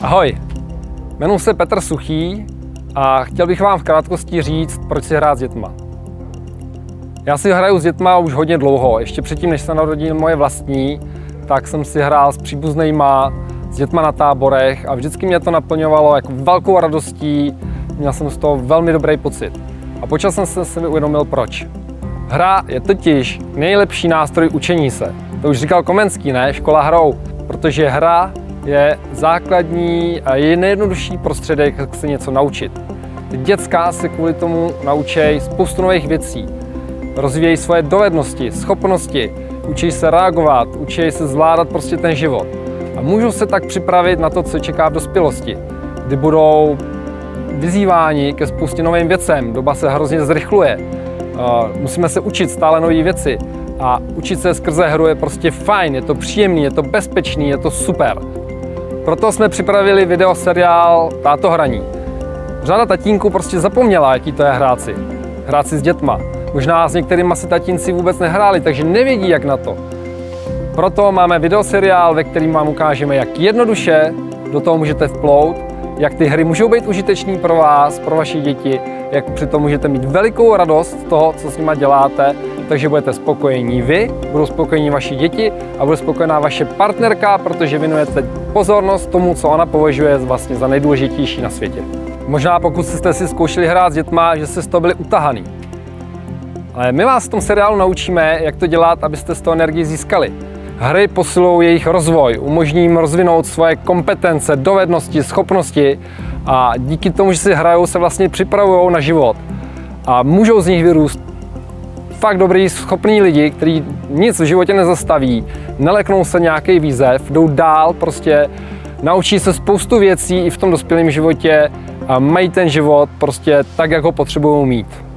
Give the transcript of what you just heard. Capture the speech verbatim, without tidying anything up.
Ahoj, jmenuji se Petr Suchý a chtěl bych vám v krátkosti říct, proč si hrát s dětma. Já si hraju s dětma už hodně dlouho, ještě předtím, než se narodili moje vlastní, tak jsem si hrál s příbuznejma, s dětma na táborech a vždycky mě to naplňovalo jako velkou radostí, měl jsem z toho velmi dobrý pocit. A po čase jsem si uvědomil proč. Hra je totiž nejlepší nástroj učení se. To už říkal Komenský, ne? Škola hrou. Protože hra je základní a je nejjednodušší prostředek, jak se něco naučit. Ty děcka se kvůli tomu naučí spoustu nových věcí. Rozvíjejí svoje dovednosti, schopnosti, učí se reagovat, učí se zvládat prostě ten život. A můžou se tak připravit na to, co čeká v dospělosti, kdy budou vyzýváni ke spoustě novým věcem. Doba se hrozně zrychluje. Musíme se učit stále nové věci. A učit se skrze hru je prostě fajn, je to příjemný, je to bezpečný, je to super. Proto jsme připravili videoseriál Táto hraní. Řada tatínků prostě zapomněla, jaký to je hrát si. Hrát si s dětma. Možná s některými si tatínci vůbec nehráli, takže nevědí, jak na to. Proto máme videoseriál, ve kterém vám ukážeme, jak jednoduše do toho můžete vplout, jak ty hry můžou být užitečný pro vás, pro vaše děti, jak přitom můžete mít velikou radost z toho, co s nima děláte, takže budete spokojení vy, budou spokojení vaše děti a bude spokojená vaše partnerka, protože věnujete pozornost tomu, co ona považuje vlastně za nejdůležitější na světě. Možná pokud jste si zkoušeli hrát s dětma, že jste z toho byli utahaný. Ale my vás v tom seriálu naučíme, jak to dělat, abyste z toho energii získali. Hry posilují jejich rozvoj, umožní jim rozvinout svoje kompetence, dovednosti, schopnosti a díky tomu, že si hrajou, se vlastně připravují na život. A můžou z nich vyrůst fakt dobrý, schopní lidi, kteří nic v životě nezastaví, neleknou se nějaký výzev, jdou dál, prostě naučí se spoustu věcí i v tom dospělém životě a mají ten život prostě tak, jak ho potřebují mít.